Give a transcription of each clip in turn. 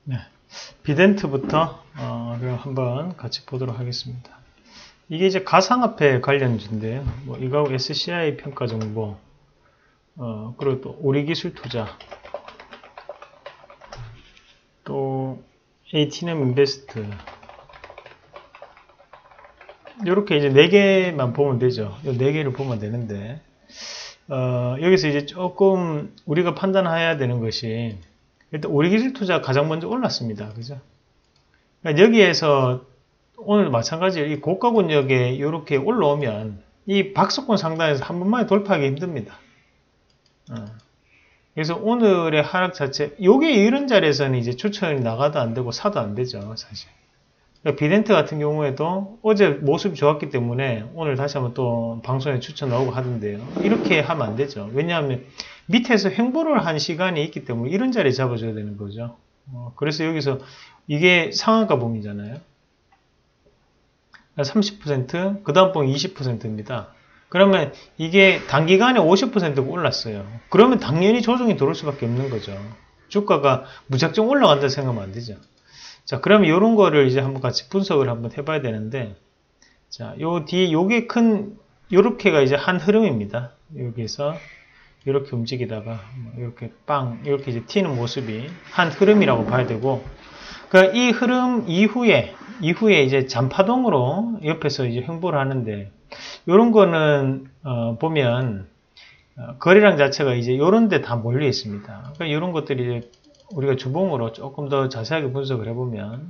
네. 비덴트부터 한번 같이 보도록 하겠습니다. 이게 이제 가상화폐 관련주인데요. 뭐 이거하고 SCI 평가 정보, 그리고 또 우리기술 투자, 또 ATM 인베스트, 이렇게 이제 4개만 보면 되죠. 이 4개를 보면 되는데, 여기서 이제 조금 우리가 판단해야 되는 것이, 일단 우리기술 투자 가장 먼저 올랐습니다. 그죠? 그러니까 여기에서 오늘 마찬가지로 이 고가권역에 이렇게 올라오면 이 박스권 상단에서 한 번만에 돌파하기 힘듭니다. 그래서 오늘의 하락 자체, 요게 이런 자리에서는 이제 추천이 나가도 안 되고 사도 안 되죠, 사실. 그러니까 비덴트 같은 경우에도 어제 모습이 좋았기 때문에 오늘 다시 한번 또 방송에 추천 나오고 하던데요. 이렇게 하면 안 되죠. 왜냐하면 밑에서 횡보를 한 시간이 있기 때문에 이런 자리에 잡아줘야 되는 거죠. 그래서 여기서 이게 상한가 봉이잖아요. 30%, 그 다음 봉이 20%입니다. 그러면 이게 단기간에 50%가 올랐어요. 그러면 당연히 조정이 들어올 수밖에 없는 거죠. 주가가 무작정 올라간다 생각하면 안 되죠. 자, 그러면 이런 거를 이제 한번 같이 분석을 한번 해봐야 되는데, 자, 요 뒤에 요게 요렇게가 이제 한 흐름입니다. 여기서 이렇게 움직이다가 이렇게 이렇게 이제 튀는 모습이 한 흐름이라고 봐야 되고, 그러니까 이 흐름 이후에 이제 잔파동으로 옆에서 이제 횡보를 하는데, 요런 거는 보면 거래량 자체가 이제 요런 데 다 몰려 있습니다. 그러니까 이런 것들이 이제 우리가 주봉으로 조금 더 자세하게 분석을 해보면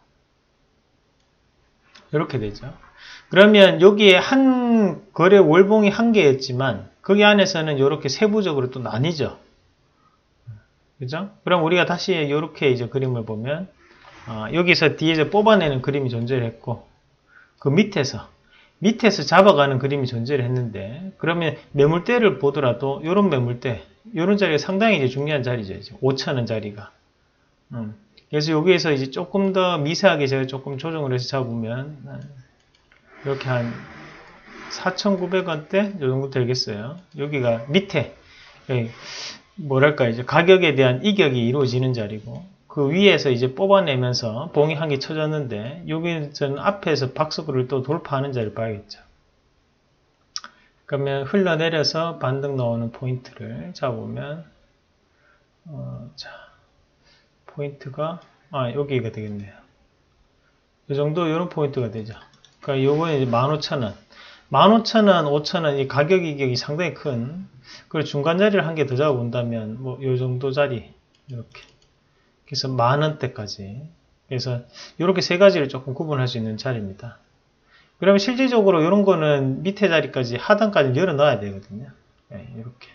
이렇게 되죠. 그러면 여기에 한 거래 월봉이 한 개였지만 거기 안에서는 이렇게 세부적으로 또 나뉘죠. 그죠? 그럼 우리가 다시 이렇게 이제 그림을 보면 여기서 뒤에서 뽑아내는 그림이 존재를 했고 그 밑에서 잡아가는 그림이 존재를 했는데 그러면 매물대를 보더라도 이런 매물대 이런 자리가 상당히 이제 중요한 자리죠. 5,000원 자리가. 그래서 여기에서 이제 조금 더 미세하게 제가 조금 조정을 해서 잡으면 이렇게 한 4,900원대 이 정도 되겠어요. 여기가 밑에 뭐랄까 이제 가격에 대한 이격이 이루어지는 자리고 그 위에서 이제 뽑아내면서 봉이 한 개 쳐졌는데 여기서는 앞에서 박스구를 또 돌파하는 자리를 봐야겠죠. 그러면 흘러내려서 반등 나오는 포인트를 잡으면 자 포인트가 여기가 되겠네요. 이 정도 이런 포인트가 되죠. 그러니까 요거는 이제 15,000원 15,000원, 5,000원 이 가격 이격이 상당히 큰 그리고 중간 자리를 한 개 더 잡아본다면 뭐 요 정도 자리 이렇게 그래서 10,000원대까지 그래서 이렇게 세 가지를 조금 구분할 수 있는 자리입니다. 그러면 실질적으로 이런 거는 밑에 자리까지 하단까지 열어 넣어야 되거든요. 네, 이렇게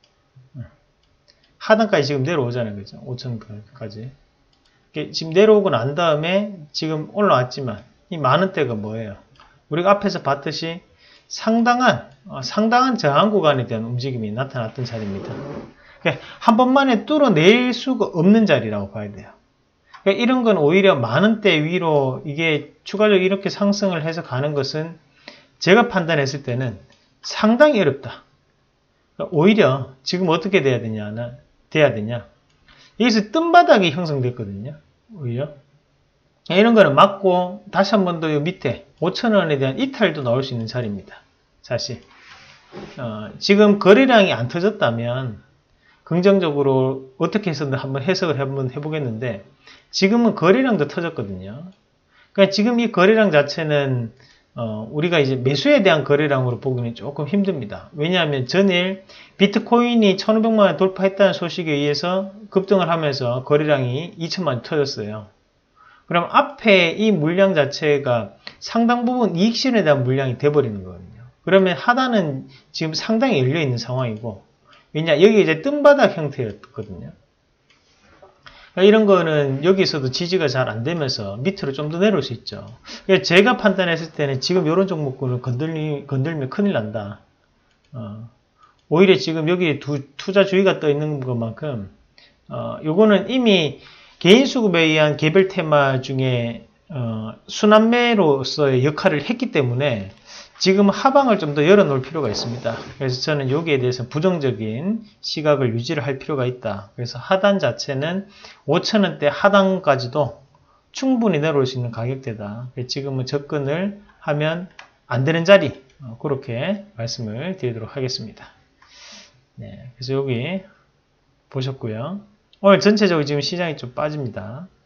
하단까지 지금 내려오잖아요. 그죠? 5,000원까지 지금 내려오고 난 다음에 지금 올라왔지만 이 10,000원대가 뭐예요? 우리가 앞에서 봤듯이 상당한 저항 구간에 대한 움직임이 나타났던 자리입니다. 한 번만에 뚫어낼 수가 없는 자리라고 봐야 돼요. 이런 건 오히려 10,000원대 위로 이게 추가적으로 이렇게 상승을 해서 가는 것은 제가 판단했을 때는 상당히 어렵다. 오히려 지금 어떻게 돼야 되냐? 여기서 뜸바닥이 형성됐거든요. 오히려 이런 거는 맞고 다시 한 번 더 밑에 5,000원에 대한 이탈도 나올 수 있는 자리입니다. 사실 지금 거래량이 안 터졌다면 긍정적으로 어떻게 해서든 한번 해석을 한번 해보겠는데 지금은 거래량도 터졌거든요. 그러니까 지금 이 거래량 자체는 우리가 이제 매수에 대한 거래량으로 보기는 조금 힘듭니다. 왜냐하면 전일 비트코인이 1,500만 원 돌파했다는 소식에 의해서 급등을 하면서 거래량이 2천만 원 터졌어요. 그럼 앞에 이 물량 자체가 상당 부분 이익 실현에 대한 물량이 돼버리는 거거든요. 그러면 하단은 지금 상당히 열려있는 상황이고 왜냐 여기 이제 뜸바닥 형태였거든요. 그러니까 이런 거는 여기서도 지지가 잘 안 되면서 밑으로 좀 더 내려올 수 있죠. 그러니까 제가 판단했을 때는 지금 이런 종목군을 건들면 큰일 난다. 오히려 지금 여기 투자 주의가 떠 있는 것만큼 요거는 이미 개인 수급에 의한 개별 테마 중에 순환매로서의 역할을 했기 때문에 지금 하방을 좀 더 열어놓을 필요가 있습니다. 그래서 저는 여기에 대해서 부정적인 시각을 유지를 할 필요가 있다. 그래서 하단 자체는 5,000원대 하단까지도 충분히 내려올 수 있는 가격대다. 지금은 접근을 하면 안 되는 자리, 그렇게 말씀을 드리도록 하겠습니다. 네, 그래서 여기 보셨고요. 오늘 전체적으로 지금 시장이 좀 빠집니다.